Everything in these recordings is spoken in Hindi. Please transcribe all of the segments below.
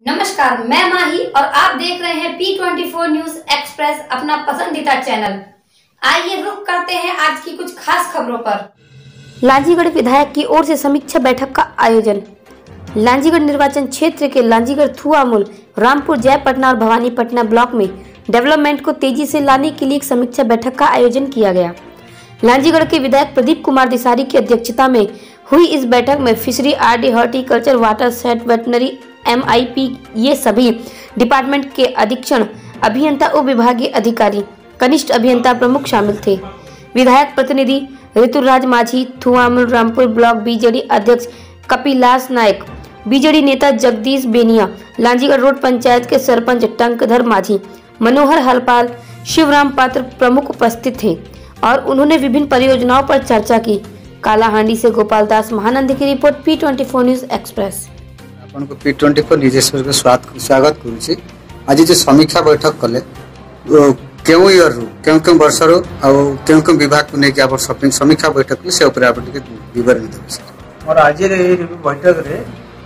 नमस्कार, मैं माही और आप देख रहे हैं P24 न्यूज एक्सप्रेस, अपना पसंदीदा चैनल। आइए रुक करते हैं आज की कुछ खास खबरों पर। लांजीगढ़ विधायक की ओर से समीक्षा बैठक का आयोजन। लांजीगढ़ निर्वाचन क्षेत्र के लांजीगढ़, थुआमूल, रामपुर, जयपटना और भवानीपटना ब्लॉक में डेवलपमेंट को तेजी से लाने के लिए एक समीक्षा बैठक का आयोजन किया गया। लांजीगढ़ के विधायक प्रदीप कुमार दिसारी की अध्यक्षता में हुई इस बैठक में fishery, RD, horticulture, water set, veterinary, MIP ये सभी डिपार्टमेंट के अधीक्षण, अभियंता, उप विभागीय अधिकारी, कनिष्ठ अभियंता प्रमुख शामिल थे। विधायक प्रतिनिधि ऋतुराज माझी, थुआमूल रामपुर ब्लॉक बीजेडी अध्यक्ष कपिलास नायक, बीजेडी नेता जगदीश बेनिया, लांजीगढ़ रोड पंचायत के सरपंच टंकधर माझी, मनोहर हलपाल, शिवराम पात्र प्रमुख उपस्थित थे और उन्होंने विभिन्न परियोजनाओं पर चर्चा की। कालाहांडी से गोपाल दास महानंद की रिपोर्ट, P24 न्यूज एक्सप्रेस। आपनको P24 न्यूज एक्सप्रेस को स्वागत करूची। आज जो समीक्षा बैठक कले केउ इयर रो केउ वर्ष रो केउ विभाग को लेके आप समीक्षा बैठक ले से ऊपर आप विवरण देबे सर। और आज रे बैठक रे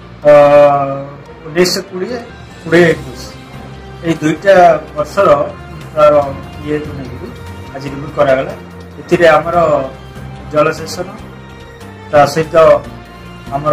1920 2021 ए दुईटा वर्ष रो ये जो नहीं आज रिव्यू करा गला। एथिरे हमर जलसेचन ता सहित हमर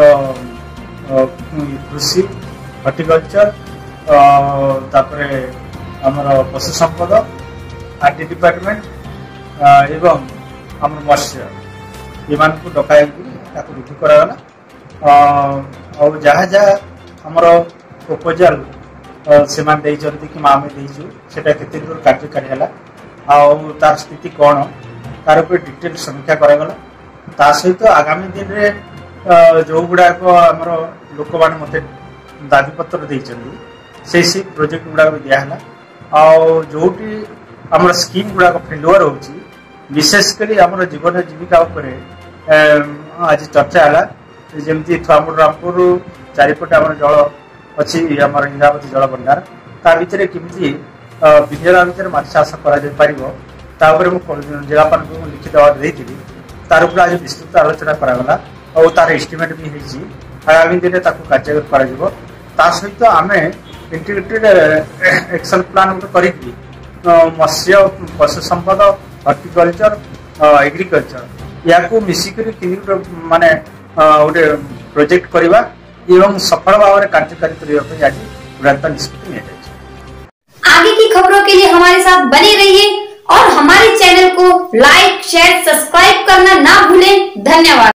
कृषि, हॉर्टिकल्चर, तापरे हमर पशु संपद, आरटी डिपार्टमेंट एवं हमर मत्स्य विमान को डकाई रिव्यू करा गला। और जहाँ जहाँ हमर प्रपोजल से कि आम देचु सेटा केते दूर कार्यकारी है तार स्थिति कौन तार ऊपर डिटेल समीक्षा करागला। ता सहित आगामी दिन में जो गुड़ाक आमर लोक मैंने मत दाबीपत्र देते से प्रोजेक्ट गुड़ाक दिहला जो आम स्कीम गुड़ाक फेलुअर हो विशेषकर आम जीवन जीविका आज चर्चा है। जमी थुआमूल रामपुर चारिपटे आम जल अच्छी आम इंद्रावती जल भंडार ता भितर केमी विजय भितर माछ चाष कर जिलापाल को लिखित देती तार उपर आज विस्तृत आलोचना करागला और तार एस्टिमेट भी है। आगामी दिन में कार्यकारी सहित आम इंटीग्रेटेड एक्शन प्लान गोटे कर मत्स्य, पशु संपद, हॉर्टिकल्चर, एग्रीकल्चर या मिसिक माने गोटे प्रोजेक्ट करवा एवं सफल भाव में कार्यकारी करने आज चूड़ांत निष्पत्ति लिया जाए। आगे की खबरों के लिए हमारे साथ बने रहिए और हमारे चैनल को लाइक, शेयर, सब्सक्राइब करना ना भूलें। धन्यवाद।